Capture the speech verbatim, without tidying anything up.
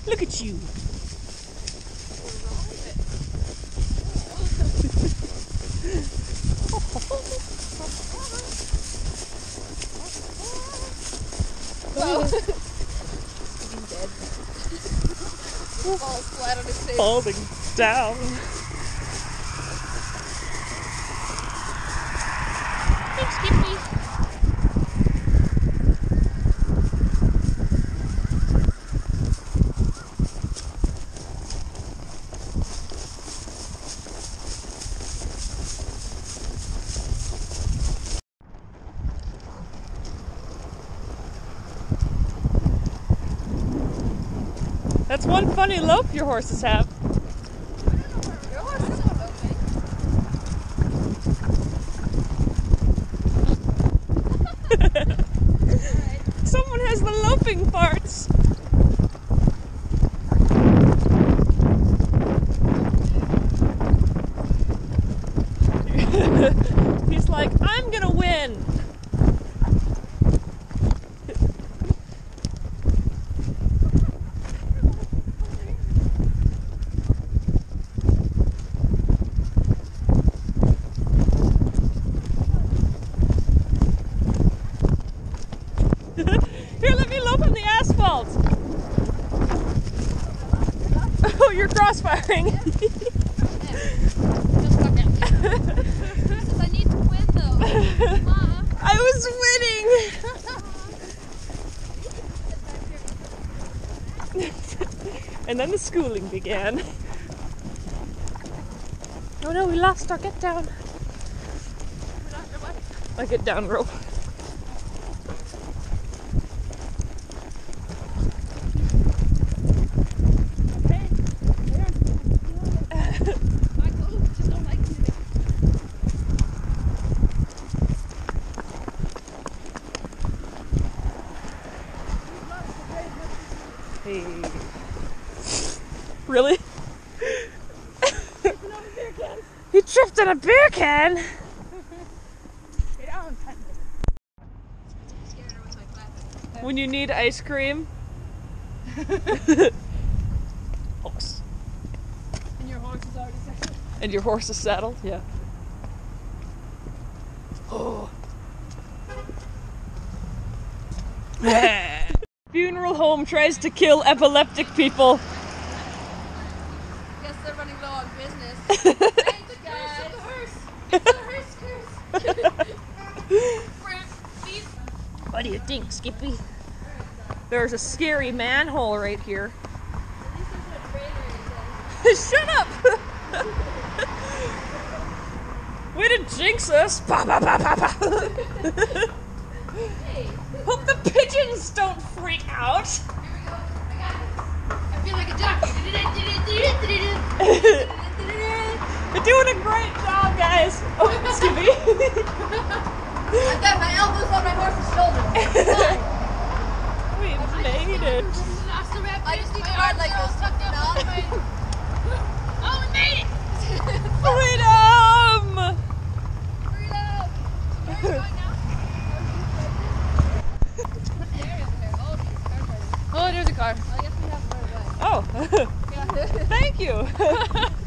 Look at you. Whoa. He's dead. Falls flat on his face. Falling down. Thanks, Skippy. That's one funny lope your horses have. Your horse is not loping. Alright. Someone has the loping parts. He's like, I'm gonna win. Here, let me lope on the asphalt. Oh, you're crossfiring. I need to win though. Mom. I was winning. And then the schooling began. Oh no, we lost our get down. I get down rope. Hey. Really? He tripped on a beer can? When you need ice cream? Horse. And your horse is already saddled. And your horse is saddled? Yeah. Oh. Funeral home tries to kill epileptic people. Guess they're running low on business. Thanks, guys. It's the hearse. It's the hearse curse. What do you think, Skippy? There's a scary manhole right here. Shut up! Way to jinx us! Bah, bah, bah, bah, bah. Hey. Hope the pigeons don't freak out. Here we go. I got this. I feel like a duck. You're doing a great job, guys. Oh, Skippy. I got my elbows on my horse's shoulders. We made it. I just need to ride like this. Tucked in all the way. Oh, we made it! Freedom! Freedom! Where are you going now? Oh, there's a car. I guess we have to run away. Oh, Yeah. thank you.